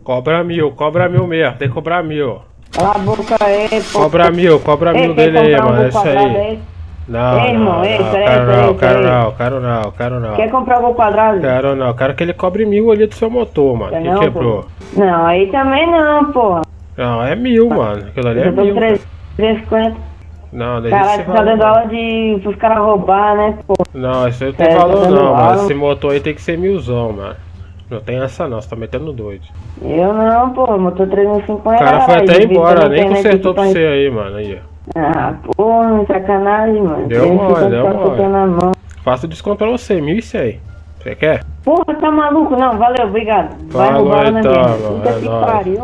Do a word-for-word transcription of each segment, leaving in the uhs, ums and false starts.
Cobra mil, cobra mil mesmo, tem que cobrar mil. Cala a boca aí, pô. Cobra mil, cobra Ei, mil dele aí, um mano, é isso aí. aí? Não, Ei, irmão, não, ei, não, peraí, quero peraí, não, quero peraí. não, quero não, quero não. Quer comprar o gol quadrado? Quero não, quero que ele cobre mil ali do seu motor, mano. Quer Que não, quebrou? pô? Não, aí também não, porra. Não, é mil, mano. Aquilo ali é Eu tô mil. com cara. trezentos e cinquenta. Não, daí Caralho, esse você tá dando valor. aula de pros caras roubar, né, pô? Não, isso aí não tem É, tá valor dando não, aula. mano. Esse motor aí tem que ser milzão, mano. Não tem essa não, você tá metendo doido. Eu não, pô, motor trezentos e cinquenta. O cara foi caralho, até devia embora, ter nem internet consertou aqui pra você aí, mano. Aí, ó. Ah, porra, sacanagem, mano. Deu trezentos e cinquenta mole, deu tá mole. soltando na mão. Faço desconto pra você, mil e cem. Você quer? Porra, tá maluco? Não, valeu, obrigado. Vai Falou, roubar na então, minha. mano, Puta é que nóis. pariu.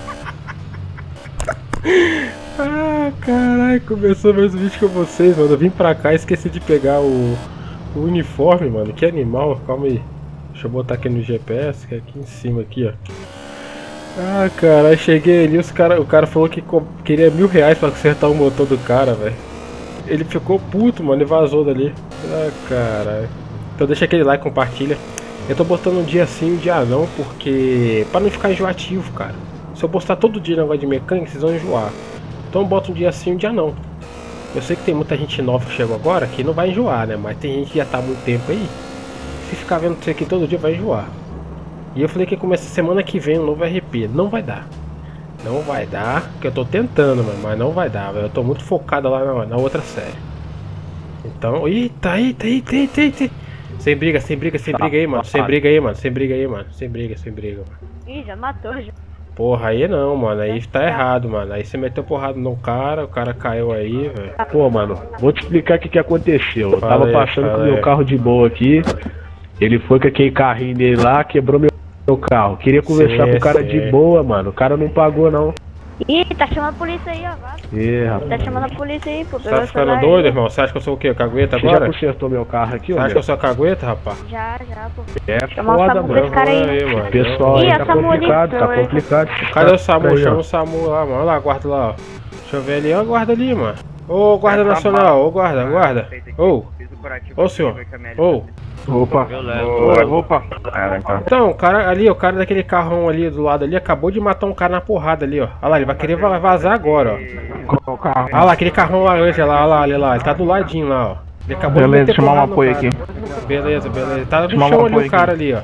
Ah, caralho, começou meus vídeos com vocês, mano. Eu vim pra cá e esqueci de pegar o, o uniforme, mano. Que animal, calma aí. Deixa eu botar aqui no G P S, que é aqui em cima, aqui, ó. Ah, cara, aí cheguei ali, os cara, o cara falou que co- queria mil reais pra consertar o motor do cara, velho. Ele ficou puto, mano, e vazou dali. Ah, caralho. Então deixa aquele like, compartilha. Eu tô botando um dia sim, um dia não, porque... pra não ficar enjoativo, cara. Se eu postar todo dia negócio de mecânica, vocês vão enjoar. Então eu boto um dia sim, um dia não. Eu sei que tem muita gente nova que chegou agora que não vai enjoar, né? Mas tem gente que já tá há muito tempo aí. Se ficar vendo isso aqui todo dia, vai enjoar. E eu falei que começa semana que vem um novo R P. Não vai dar. Não vai dar, porque eu tô tentando, mano, mas não vai dar, velho. Eu tô muito focado lá na, na outra série. Então, eita, eita, eita, eita, eita. Sem briga, sem briga, sem briga aí, mano. Sem briga aí, mano. Sem briga aí, mano. Sem briga, sem briga, mano. Ih, já matou, já. Porra, aí não, mano. Aí tá errado, mano. Aí você meteu porrada no cara, o cara caiu aí, velho. Pô, mano, vou te explicar o que, que aconteceu. Eu Fala tava aí, passando fala com o meu aí. carro de boa aqui. Ele foi com aquele carrinho dele lá, quebrou meu, meu carro. Queria conversar Sim, com o cara sim. de boa, mano. O cara não pagou, não. Ih, tá chamando a polícia aí, ó. Vai. Ih, Tá rapaz. chamando a polícia aí, pô. Você Pegou tá o ficando celular doido, aí. irmão? Você acha que eu sou o quê? Cagueta Você já agora? Você consertou meu carro aqui, ô acha que eu meu? sou cagueta, rapaz? Já, já, pô. É Chamar o foda, SAMU pra mano. esse cara aí. Aí, mano. O pessoal Ih, aí a tá SAMU ali, complicado, tá pelo- complicado. Cadê o SAMU? Aí, ó. Chama o SAMU lá, mano. Olha lá, guarda lá, ó. Deixa eu ver ali, ó, a guarda ali, mano. Ô, guarda nacional, ô, guarda, guarda. Ô, ô, senhor. Ô. Opa. Ô, Opa. Então, o cara ali, o cara daquele carrão ali do lado ali, acabou de matar um cara na porrada ali, ó. Olha lá, ele vai querer va- vazar agora, ó. Qual carro? Olha lá, aquele carrão laranja lá, olha lá, olha lá. Ele tá do ladinho lá, ó. Ele acabou Beleza, de meter chamar um porrada no apoio cara. aqui. Beleza, beleza. Tá no Chamar um chão ali apoio o cara ali, ó.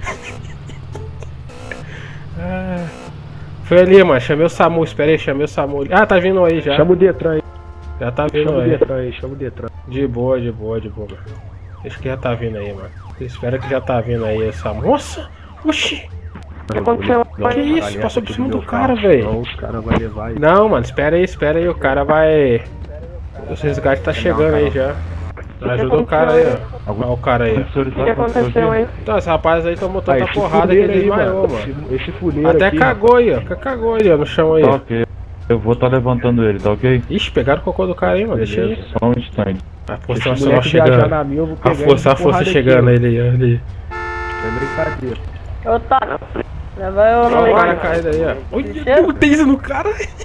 Ah, foi ali, mano. Chamei o SAMU, espera aí, chamei o SAMU. Ah, tá vindo aí já. Chama o Detran aí. Já tá vindo Chama o aí. Detran aí, chama o Detran. De boa, de boa, de boa, mano. Acho que já tá vindo aí, mano. Espera que já tá vindo aí essa moça. Oxi! O que aconteceu? Que isso? Passou por cima do cara, velho. Não, os caras vão levar aí. Não, mano, espera aí, espera aí. O cara vai. Os resgates tá chegando aí já. Ajuda o cara aí, ó. Olha o cara aí, ó. O que aconteceu aí? Então, esse rapaz aí tomou tanta Ah, esse porrada que ele fuleiro aí, desmaiou, mano. mano. Esse, esse fuleiro Até aqui, cagou aí, ó. Cagou aí, ó, no chão aí. Tá ok. Eu vou estar levantando ele, tá ok? Ixi, pegaram o cocô do cara aí, mano. Deixa aí. Só um instante. A Esse força nacional moleque viajar chegando. na minha, eu vou A pegar força, ele a de força porrada chegando aqui, aí, ali. ó. É brincadeira. Otário. Leva eu no Olha o cara meio. caído aí, ó. Olha, deu um taser no cara.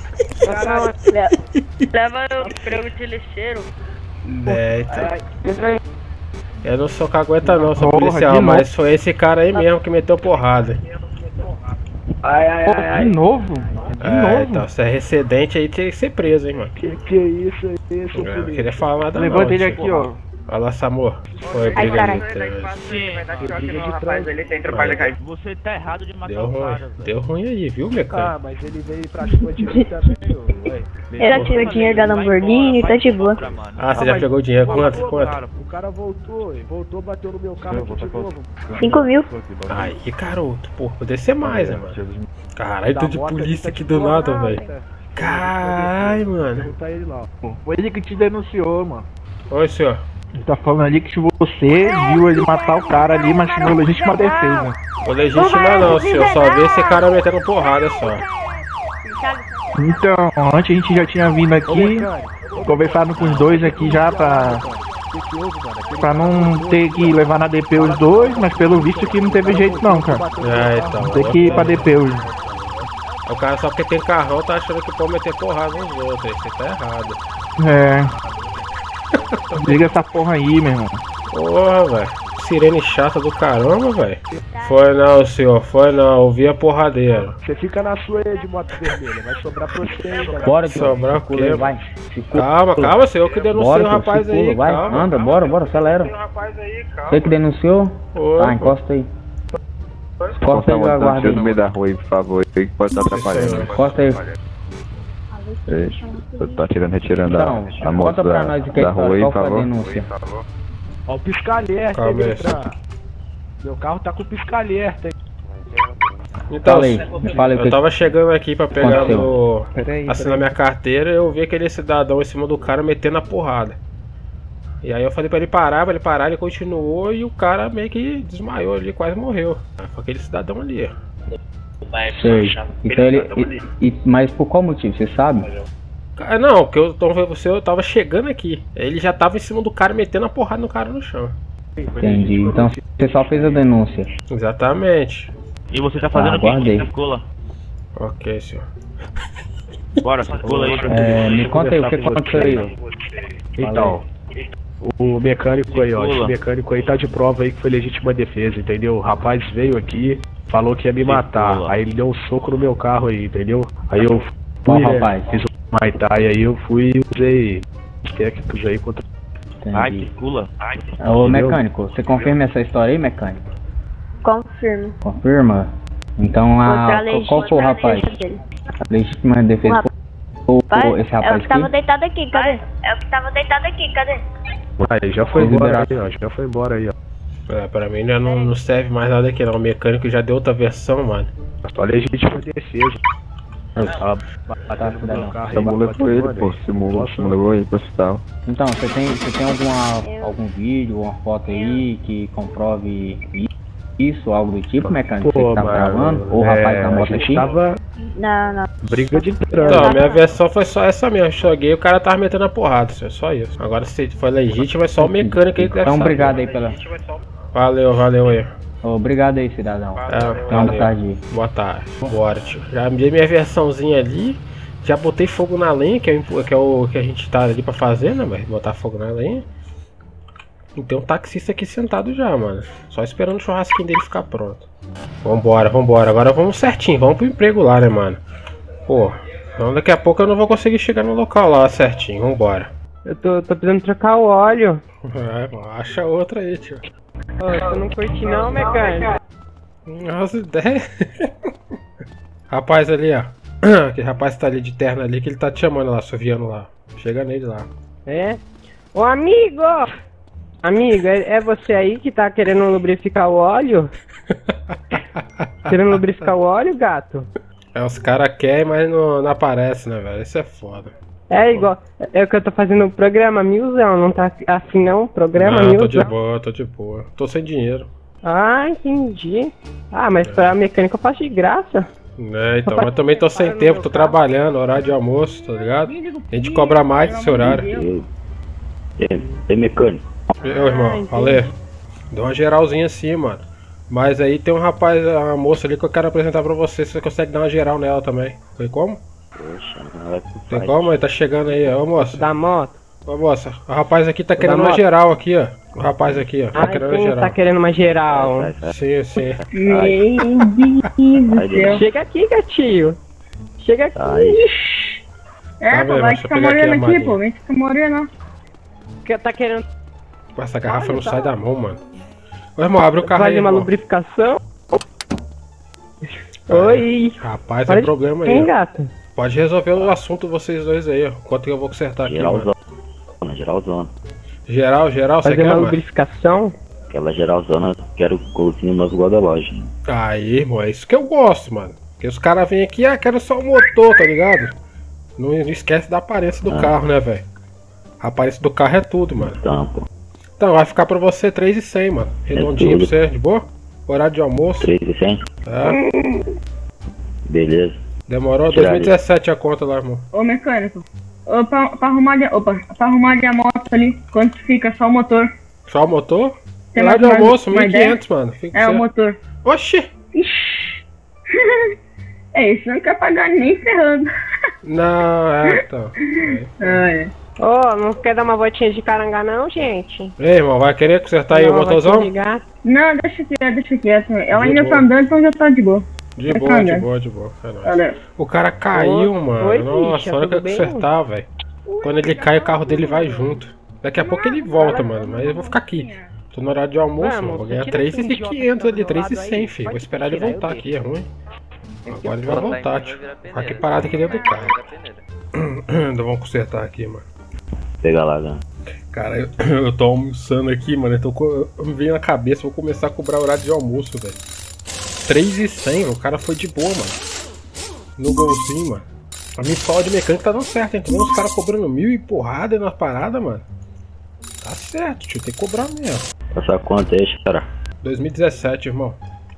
Leva eu no prego de lixeiro. É, então. Entra aí. Eu não sou cagueta não, sou Porra, policial, de mas foi esse cara aí mesmo que meteu porrada. Ai, ai, ai, ai. De novo? De É, novo? então, se é recedente aí tem que ser preso, hein, mano. Que que é isso aí, seu Eu não fuleiro? queria falar nada não. Levanta ele tio. aqui, ó. Olha lá, Samor. Foi, Ai, briga caralho. de trânsito. Vai dar choque Briga no de rapaz ali, tem tropa de cair. Você tá errado de matar Deu o ruim, cara, velho. deu ruim aí, viu, mecânico? Ah, mas ele veio pra cima de mim também, ô. Ué, Ele atirou o dinheiro da Lamborghini e tá de boa. Ah, você já mas- pegou o dinheiro, quanto, Voltou, quanto? cara. O cara voltou, ele voltou, bateu no meu carro Eu aqui vou de tacar o- novo. Cinco mil. Aí, garoto, pô, poderia ser mais, né, mano? Caralho, tô de Da moto polícia tá aqui de do boa, nada, nada, velho. cara. Caralho, mano. Perguntar ele lá. Foi ele que te denunciou, mano. Oi, senhor. Ele tá falando ali que você viu ele matar o cara ali, mas não legítima defesa. Ô, legítima não, senhor. Só vi esse cara metendo porrada só. Então, antes a gente já tinha vindo aqui, conversado com os dois aqui já pra, pra não ter que levar na D P os dois, mas pelo visto aqui não teve jeito não, cara. É, então. Tem que ir pra D P hoje. O cara só porque tem carrão tá achando que pode meter porrada nos outros. Aí você tá errado. É. Liga essa porra aí, meu irmão. Porra, velho. sirene chata do caramba, velho. Foi não, senhor, foi não, ouvi a porradeira. Você fica na sua aí de moto vermelha, vai sobrar pra você ainda. Bora, tio. Sobrar o quê? Vai. Calma, calma, senhor que denunciou o rapaz aí, vai. calma. Anda, bora, bora, acelera. Você que denunciou? Oi, Tá, encosta aí. Encosta aí, eu aguardo no aí. meio da rua aí, por favor. Aí que pode estar atrapalhando. Encosta aí. Você tá tirando, retirando Então, a, a moto conta pra da, nós o que é da que rua aí, qual por foi a favor. denúncia. Ó, o pisca-alerta aí, Calma aí. Beltrão. Meu carro tá com o pisca-alerta aí. Então, Fala aí, me fala aí o eu que tava chegando aqui pra pegar aconteceu? meu... Peraí, assinar minha carteira, eu vi aquele cidadão em cima do cara metendo a porrada. E aí eu falei pra ele parar, pra ele parar, ele continuou e o cara meio que desmaiou ali, quase morreu. Foi aquele cidadão ali. Sei. Então ele. E, e- mas por qual motivo, você sabe? Ah, não, porque eu tô vendo você, eu tava chegando aqui. Ele já tava em cima do cara metendo a porrada no cara no chão. Entendi. Então você só fez a denúncia. Exatamente. E você tá Ah, fazendo o que? guardei. Circula. Ok, senhor. Bora, circula aí. É, me conta aí o que aconteceu aí. Então, o mecânico aí, ó, esse Circula. mecânico aí tá de prova aí que foi legítima defesa, entendeu? O rapaz veio aqui, falou que ia me matar, Circula. aí ele deu um soco no meu carro aí, entendeu? Aí eu Qual fui, é, rapaz? fiz um Muay Thai, aí eu fui e usei os técnicos aí contra... Ai, Entendi. circula. Ai, Ô mecânico, você confirma essa história aí, mecânico? Confirmo. Confirma? Então Contra a. a Qual, qual foi o legítima rapaz? defesa dele. A legítima defesa O rap- foi Pai, o- esse é o rapaz que tava aqui? deitado aqui, cadê? É o que tava deitado aqui, cadê? Aí já foi Foi embora liberado. aí, ó, já foi embora aí, ó. É, pra mim já não, não serve mais nada aqui não. O mecânico já deu outra versão, mano. Só legítima defesa. Tava Tá, batendo no cidadão. meu carro aí, Simula bateu com ele, embora pô. aí. Simula, Posso- simulou aí pro hospital. Então, você tem, você tem alguma, algum vídeo, uma foto aí que comprove isso, algo do tipo, mecânico? Você Pô, que tava mano, gravando? Ou o rapaz é, da a moto gente aqui? tava Não, não. briga de Não, trânsito. minha versão foi só essa mesmo. Eu cheguei e o cara tava metendo a porrada, senhor. Só isso. Agora se foi legítimo, é só o mecânico aí que deve Então, saber. obrigado aí pela. Valeu, valeu aí. Obrigado aí, cidadão. É, Então, boa valeu. tarde. Boa tarde. Bora, tio. Já dei minha versãozinha ali. Já botei fogo na lenha, que é, o impo- que é o que a gente tá ali pra fazer, né, velho? Botar fogo na lenha. E tem um taxista aqui sentado já, mano. Só esperando o churrasquinho dele ficar pronto. Vambora, vambora. Agora vamos certinho. Vamos pro emprego lá, né, mano? Pô, então daqui a pouco eu não vou conseguir chegar no local lá certinho. Vambora. Eu tô, tô precisando trocar o óleo. É, mano, acha outra aí, tio. Ô, você não curte não, mecânico? Nossa ideia. Rapaz ali, ó. Aquele rapaz que tá ali de terno ali, que ele tá te chamando lá, soviando lá. Chega nele lá. É? Ô, amigo! Amigo, é, é você aí que tá querendo lubrificar o óleo? Querendo lubrificar o óleo, gato? É, os caras querem, mas não, não aparece, né, velho? Isso é foda. É igual, é o que eu tô fazendo o programa Milzão, não tá assim não? Programa Não, tô de Milzão. boa, tô de boa. Tô sem dinheiro. Ah, entendi. Ah, mas pra mecânica eu faço de graça. Né, então, mas também tô sem tempo, tô trabalhando, horário de almoço, tá ligado? A gente cobra mais desse horário. É mecânico. Ô, irmão, valeu. Deu uma geralzinha assim, mano. Mas aí tem um rapaz, uma moça ali que eu quero apresentar pra você. Se você consegue dar uma geral nela também. Tem como? Poxa, não vai Tem como? Ele tá chegando aí, ó, moça. Da moto. Ô, moça, o rapaz aqui tá querendo da uma moto. geral aqui, ó. O rapaz aqui, ó. Tá Ah, querendo uma quem geral. tá querendo uma geral? Sim, sim. Meu Deus do céu. Chega aqui, gatinho. Chega aqui. É, Tá pô, vendo? vai Deixa eu ficar pegar aqui moreno a aqui, malinha. pô. Vem ficar moreno. Que tá querendo Pô, essa garrafa não sai da mão, mano. Ô, irmão, abre o carro aí, fazer uma irmão. lubrificação? Oi. Rapaz, Para é de- problema aí, Hein, ó. gato? Pode resolver o assunto vocês dois aí, ó. Quanto que eu vou consertar aqui, mano. Geralzona, geralzona. Geral, geral, você Fazer quer, uma mano? lubrificação? Aquela geralzona, quero colocar no nosso guarda-loja. Aí, irmão, é isso que eu gosto, mano. Porque os caras vêm aqui, ah, quero só o motor, tá ligado? Não, não esquece da aparência do Ah. carro, né, velho? A aparência do carro é tudo, mano. Tampa. Então, vai ficar pra você três e cem, mano. Redondinho pra tudo. você, de boa? Horário de almoço. três e cem? É. Beleza. Demorou? Tirar dois mil e dezessete a conta lá, irmão. Ô, mecânico. Ô, pra, pra arrumar de, opa, pra arrumar de a moto ali, quanto fica só o motor? Só o motor? Tem Horário de mais almoço, uma mil e quinhentos, mano. Fica É, o certo. motor. Oxi! Ixi. É isso, não quer pagar nem ferrando. Não, é, então. Ah, é. Ô, não quer dar uma voltinha de caranga não, gente? Ei, irmão, vai querer consertar aí o motorzão? Não, deixa quieto, deixa quieto. Ela De ainda boa. tá andando, então já tá de boa. De Tá boa, de andando. boa, de boa. É nóis. Olha. O cara caiu, Oi, mano. oi, Nossa, bicha, olha que tudo bem? consertar, velho. Quando ele cai, o carro dele vai junto. Daqui a pouco ele volta, mano. Mas eu vou ficar aqui. Tô no horário de almoço, Vamos, mano. Vou ganhar tira três esse mil e idiota quinhentos que tá ali, do três lado mil e cem, aí. filho. Vou Pode esperar ele tirar, eu voltar deixo. aqui, é ruim. Agora ele vai voltar, tio. Ficar aqui parado aqui dentro do carro. Ainda vamos consertar aqui, mano. Pega lá, Gana. Cara, eu, eu tô almoçando aqui, mano. Eu tô, co- eu me veio na cabeça, vou começar a cobrar horário de almoço, velho. três e cem, o cara foi de boa, mano. No golzinho, mano. A minha escola de mecânica tá dando certo, hein? Tô vendo os caras cobrando mil e porrada na parada, mano. Tá certo, tio, tem que cobrar mesmo. Essa conta aí, cara. dois mil e dezessete, irmão.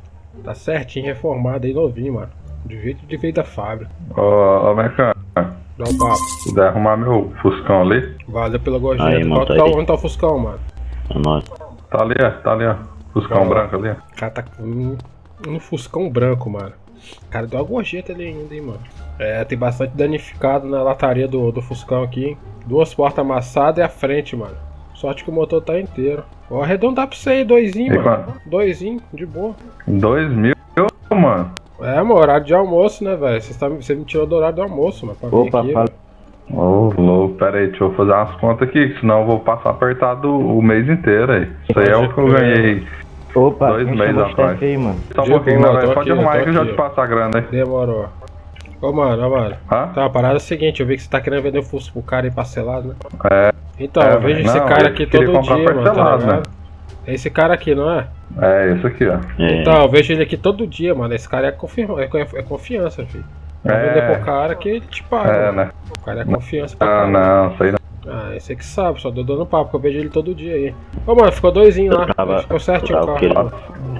Tá certinho, reformado aí, novinho, mano. De jeito de veio da fábrica. Ô, ô mecânico, Dá um papo. se puder arrumar meu Fuscão ali. Valeu pela gorjeta. Aí, mano, Qual tá tá, aí. onde tá o Fuscão, mano? É nóis. Tá ali, ó, tá ali, ó. Fuscão Ó. branco ali, ó. O cara tá com um, um Fuscão branco, mano. O cara deu uma gorjeta ali ainda, hein, mano. É, tem bastante danificado na lataria do, do Fuscão aqui, hein. Duas portas amassadas e a frente, mano. Sorte que o motor tá inteiro. Vou arredondar pra você aí, doisinho, E mano. Doisinho, de boa. Dois mil, mano. É, mano, horário de almoço, né, velho? Você tá, você me tirou do horário do almoço, mano. Pra vir Opa, aqui, fala. velho. Ô, louco, pera aí, deixa eu fazer umas contas aqui, que senão eu vou passar apertado o mês inteiro aí. Isso aí é o que eu ganhei Opa, dois quem meses chamou o atrás. chefe aí, mano? Só um De pouquinho, boa, né, velho? tô Pode aqui, arrumar aí tô que eu já aqui. te passo a grana aí. Demorou. Ô, mano, ó, mano. Hã? Tá, a parada é a seguinte, eu vi que você tá querendo vender o Fusco pro cara aí parcelado, né? É, Então, É, eu vejo velho. esse Não, cara eu aqui queria todo comprar dia, mano, tá parcelado, ligado? né? É esse cara aqui, não é? é isso aqui, ó. É. Então, eu vejo ele aqui todo dia, mano. Esse cara é, confirma, é, co- é confiança, filho. Vai É. vender pro cara que ele te paga. É, mano. né? O cara é confiança pra Ah, caralho. não, isso aí não. Ah, esse que sabe, só tô dando papo, porque eu vejo ele todo dia aí. Ô, mano, ficou doisinho lá. Tava- Ficou certinho o tava carro.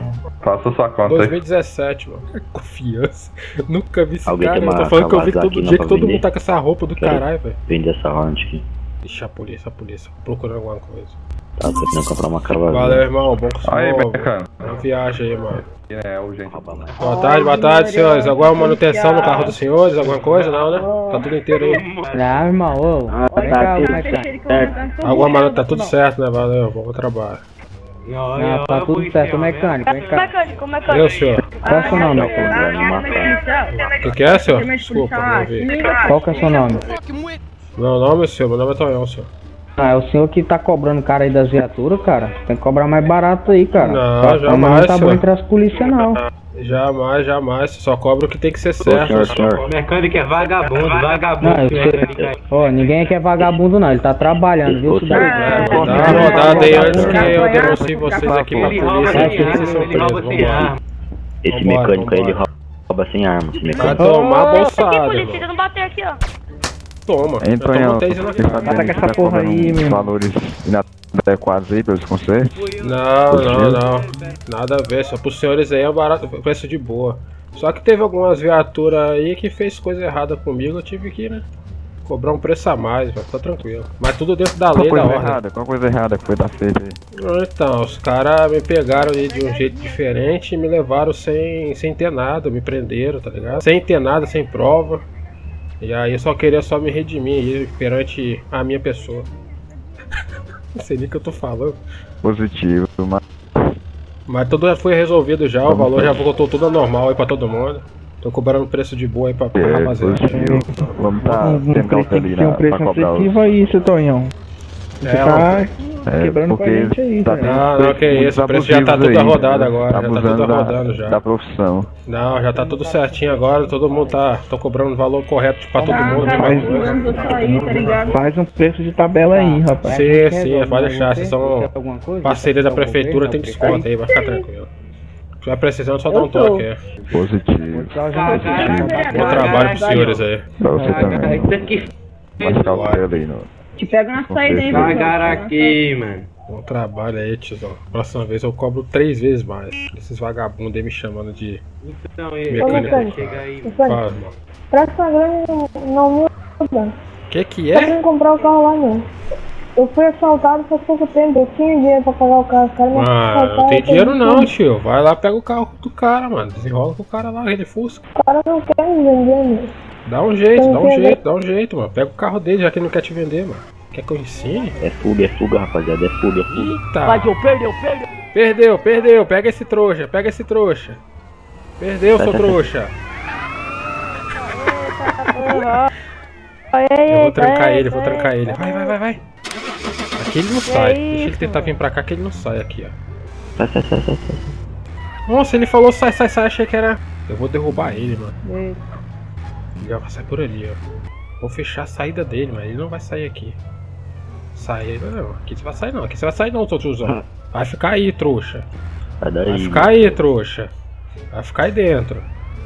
Faça sua conta dois aí. mil e dezessete, mano. Que confiança. Nunca vi esse Alguém cara. tem Eu tô uma falando que eu vi Kawasaki todo não dia pra que todo vender? mundo tá com essa roupa do Quero. caralho, velho. Vende essa round aqui. Ixi, a polícia, a polícia. Procurando alguma coisa. Tá tentando comprar uma cavalo. Valeu, irmão. Bom Aí, bom, mecânico. boa viagem aí, mano. É urgente. Boa tarde, boa tarde, senhores. Alguma manutenção no carro dos senhores? Alguma coisa? Não, né? Tá tudo inteiro aí. Ah, irmão, ô. Vem cá, como é que tá? Alguma manutenção, tá tudo certo, né? Valeu, bom trabalho. Ah, tá tudo certo, mecânico, vem cá. Mecânico, mecânico. Meu senhor. Qual é o seu nome? O que, que é, senhor? Desculpa, não vi. Qual que é o seu nome? Meu nome, senhor. Meu nome é Tonhão, senhor. Ah, é o senhor que tá cobrando o cara aí das viaturas, cara. Tem que cobrar mais barato aí, cara. Não, Sua fama jamais, não tá bom senhor. entre as polícias, não. Jamais, jamais. Só cobra o que tem que ser certo. senhor, senhor. Mecânico é vagabundo, vagabundo. Não, eu sei. Ó, ninguém aqui é vagabundo, não. Ele tá trabalhando, viu? Ô, Isso daí. É, vou dar uma rodada aí antes que eu denuncie vocês aqui pra Ele rouba polícia. sem Aqui vocês arma, são ele rouba presos. sem Vambora. arma. Esse Vambora, mecânico aí, ele vambora. rouba sem arma. Esse Vai mecânico. tomar Aqui, bolsada, polícia, irmão. não bateu aqui, ó. Toma. Hein, Eu tô Tonhão, com taser na você cara. sabendo que tá cobrando uns valores inadequados aí pelos concertos? Não, não, não. Nada a ver. Só pros senhores aí é barato, preço de boa. Só que teve algumas viaturas aí que fez coisa errada comigo. Eu tive que, né? Cobrar um preço a mais, vai ficar tranquilo. Mas tudo dentro da Qual lei, da coisa ordem. errada? Qual coisa errada que foi da feita aí? Então, os caras me pegaram aí de um jeito diferente e me levaram sem, sem ter nada, me prenderam, tá ligado? Sem ter nada, sem prova. E aí eu só queria só me redimir aí perante a minha pessoa. Não sei nem o que eu tô falando. Positivo, mas Mas tudo já foi resolvido já, o valor já voltou tudo ao normal aí pra todo mundo. Tô cobrando preço de boa aí pra, pra é rapaziada. positivo. Vamos tá Um, um tendo preço cautela tem ali que ser um na, preço pra cobrar os... acessível aí, seu Tonhão. Você É, tá É, quebrando com a porque gente aí, tá velho. tendo Não, não, que muitos isso, o preço já tá abusivos tudo aí, arrodado né? agora, já tá abusando tudo da- arrodando já. Da profissão. Não, já tá tudo certinho agora, todo mundo tá. Tô cobrando o valor correto pra todo mundo, mesma Mas coisa. eu só aí, tá ligado? Faz um preço de tabela aí, rapaz. Sim, sim, pode deixar, vocês são Alguma coisa? parceria da prefeitura, tem desconto aí, vai ficar tranquilo. Se tiver precisando, só dá um toque aí. Positivo. Bom trabalho pros senhores aí. Pra você também. Isso aqui. Mas cautela aí, não. Te pega na saída aí, Devagar aqui, mano. Bom trabalho aí, tiozão. Próxima vez eu cobro três vezes mais. Esses vagabundos aí me chamando de Então, ele mecânico. chega aí. Fala, irmão. Praça Grande não, não muda. Que que Só é? vim comprar o carro lá não. Eu fui assaltado faz pouco tempo, eu tinha dinheiro pra pagar o carro, os caras me Ah, assaltaram. não tem eu dinheiro perdi não, tudo. tio. Vai lá, pega o carro do cara, mano. Desenrola com o cara lá, ele fusca. O cara não quer me vender, mano. Dá um jeito, Então, dá um quer ver? jeito, dá um jeito, mano. Pega o carro dele, já que ele não quer te vender, mano. Quer que eu ensine? É fuga, é fuga, rapaziada, é fuga, é fuga. Eita! Perdeu, perdeu, perdeu. Perdeu, perdeu. Pega esse trouxa, pega esse trouxa. Perdeu, seu trouxa. Eu vou trancar ele, vou trancar ele. Vai, vai, vai, vai. Aqui ele não sai. Deixa ele tentar vir pra cá que ele não sai aqui, ó. Sai, sai, sai, sai, sai. Nossa, ele falou sai, sai, sai. Achei que era... Eu vou derrubar ele, mano. Ele vai sair por ali, ó. Vou fechar a saída dele, mas ele não vai sair aqui. Sai, não. Aqui você vai sair não. Aqui você vai sair não, seu tiozão. Vai ficar aí, trouxa. Vai ficar aí, trouxa. Vai ficar aí dentro.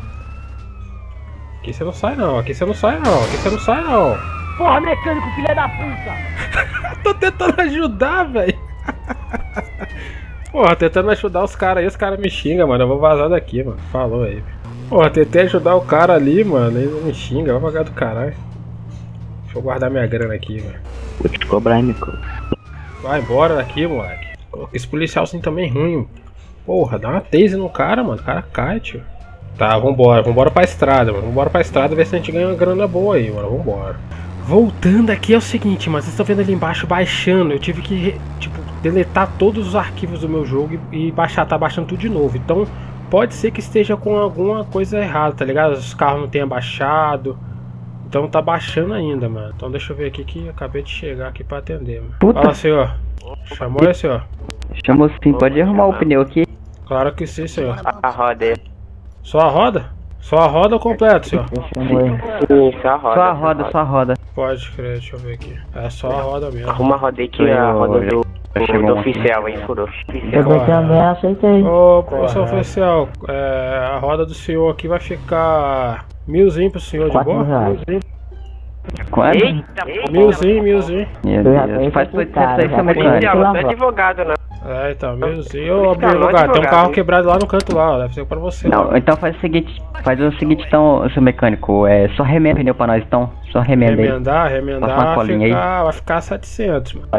Aqui você não sai não. Aqui você não sai não. Aqui você não sai não. Porra, mecânico, filha da puta. Tô tentando ajudar, velho. Porra, tentando ajudar os caras aí. Os caras me xingam, mano. Eu vou vazar daqui, mano. Falou aí. Porra, tentei ajudar o cara ali, mano. Ele me xinga. Vai pagar do caralho. Deixa eu guardar minha grana aqui, velho. Vou te cobrar, hein, Nico. Vai embora daqui, moleque. Esse policial assim também ruim. Porra, dá uma tase no cara, mano. O cara cai, tio. Tá, vambora. Vambora pra estrada, mano. Vambora pra estrada ver se a gente ganha uma grana boa aí, mano. Vambora. Voltando aqui é o seguinte, mano. Vocês estão vendo ali embaixo baixando. Eu tive que, tipo, deletar todos os arquivos do meu jogo e, e baixar. Tá baixando tudo de novo. Então, pode ser que esteja com alguma coisa errada, tá ligado? Os carros não tenham baixado. Então tá baixando ainda, mano. Então deixa eu ver aqui que eu acabei de chegar aqui pra atender, mano. Puta. Fala, senhor. Chamou aí, senhor? Chamou sim, pode arrumar o pneu aqui? Claro que sim, senhor. A roda aí. Só a roda? Só a roda ou completo, senhor? Sim, só a roda. Só a roda, só a roda. Pode crer, deixa eu ver aqui. É só a roda mesmo. Arruma a roda aí que é a roda do, do, do oficial aí, furou. Eu também aceitei. Ô, professor oficial, é, a roda do senhor aqui vai ficar milzinho pro senhor de boa? Quanto? Eita, Milzinho, milzinho. Meu Deus, faz tudo isso aí, seu mecânico. Não é advogado, não. É, então, milzinho. Ô, abri o lugar, tem um carro quebrado lá no canto lá, ó, deve ser pra você. Não, então faz o seguinte, faz o seguinte então, seu mecânico, é só remenda o pneu pra nós então, só remenda aí. Remendar, remendar, vai ficar, vai ficar setecentos, mano.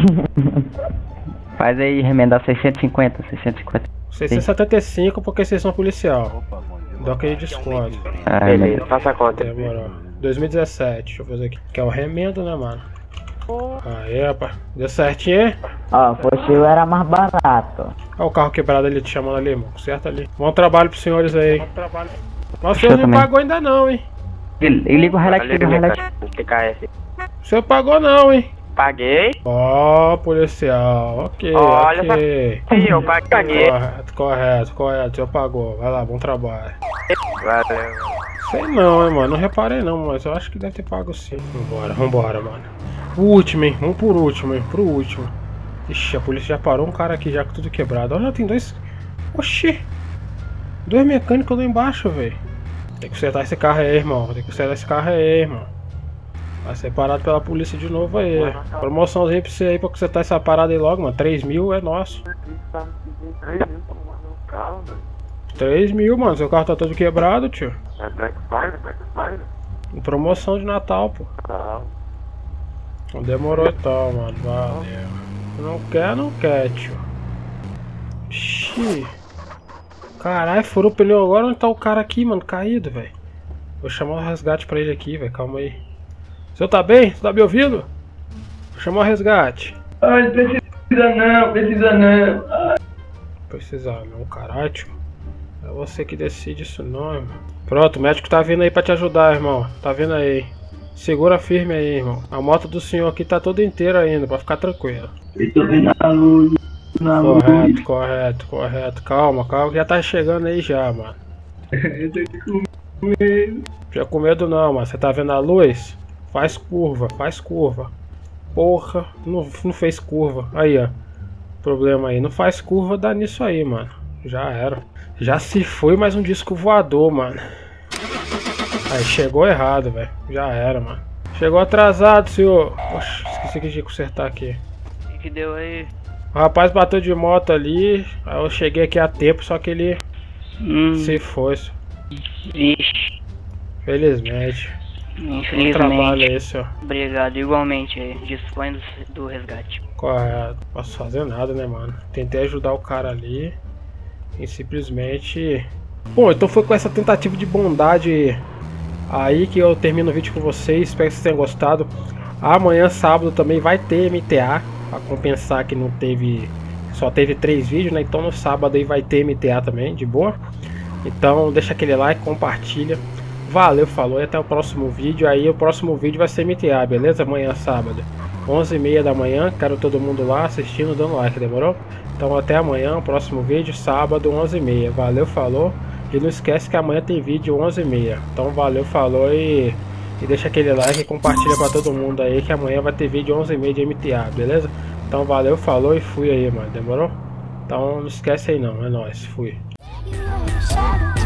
Faz aí, remendar seiscentos e cinquenta, seiscentos e cinquenta. seiscentos e setenta e cinco porque vocês são policial. Dá aquele desconto. Ah, beleza, faça a conta. Demorou. dois mil e dezessete, deixa eu fazer aqui. Que é o remendo, né, mano? Aí, rapaz. Deu certinho, hein? Ó, fosse eu era mais barato. Olha o carro quebrado ali te chamando ali, mano. Certo ali. Bom trabalho pros senhores aí. Mas o senhor não pagou ainda não, hein? E liga o highlight, liga o highlight. O senhor pagou não, hein? Paguei. Ó, oh, policial. Ok, olha, ok. Sim, eu paguei. Correto, correto, correto. O senhor pagou. Vai lá, bom trabalho. Valeu. Sei não, hein, mano. Não reparei não, mas eu acho que deve ter pago sim. Vambora, vambora, mano. O último, hein. Vamos por último, hein. Pro último. Ixi, a polícia já parou um cara aqui já com tudo quebrado. Olha, tem dois... Oxi. Dois mecânicos lá embaixo, velho. Tem que consertar esse carro aí, irmão. Tem que consertar esse carro aí, irmão. Vai ser parado pela polícia de novo aí. Promoçãozinha pra você aí pra consertar essa parada aí logo, mano. três mil é nosso. três mil, mano. Seu carro tá todo quebrado, tio. Promoção de Natal, pô. Não demorou então, mano. Valeu. Não quer, não quer, tio. Xiii. Caralho, furou o pneu agora. Onde tá o cara aqui, mano? Caído, velho. Vou chamar o resgate pra ele aqui, velho. Calma aí. O senhor tá bem? Você tá me ouvindo? Vou chamar o resgate. Ai, precisa não, precisa não. Ai. Precisa não, caralho, tio. É você que decide isso não, irmão. Pronto, o médico tá vindo aí pra te ajudar, irmão. Tá vindo aí. Segura firme aí, irmão. A moto do senhor aqui tá toda inteira ainda, pra ficar tranquilo. Eu tô vendo a luz. Na correto, luz. correto, correto. Calma, calma, já tá chegando aí já, mano. Eu tô com medo. Já com medo não, mano. Você tá vendo a luz? Faz curva, faz curva. Porra, não, não fez curva. Aí, ó. Problema aí. Não faz curva, dá nisso aí, mano. Já era. Já se foi mais um disco voador, mano. Aí, chegou errado, velho. Já era, mano. Chegou atrasado, senhor. Poxa, esqueci de consertar aqui. O que deu aí? O rapaz bateu de moto ali. Aí eu cheguei aqui a tempo, só que ele hum. se foi. Vixe. Felizmente. Infelizmente. Bom trabalho aí, senhor. Obrigado, igualmente. Dispõe do, do resgate. Correto. Não posso fazer nada, né, mano? Tentei ajudar o cara ali e simplesmente... Bom, então foi com essa tentativa de bondade aí que eu termino o vídeo com vocês. Espero que vocês tenham gostado. Amanhã, sábado, também vai ter M T A, pra compensar que não teve, só teve três vídeos, né? Então no sábado aí vai ter M T A também, de boa. Então deixa aquele like, compartilha. Valeu, falou e até o próximo vídeo. Aí o próximo vídeo vai ser M T A, beleza? Amanhã, sábado, onze e meia da manhã. Quero todo mundo lá assistindo, dando like, demorou? Então até amanhã, próximo vídeo, sábado, onze e meia. Valeu, falou. E não esquece que amanhã tem vídeo onze e meia. Então valeu, falou e, e deixa aquele like e compartilha pra todo mundo aí que amanhã vai ter vídeo onze e meia de M T A, beleza? Então valeu, falou e fui aí, mano. Demorou? Então não esquece aí não, é nóis, fui. Shadow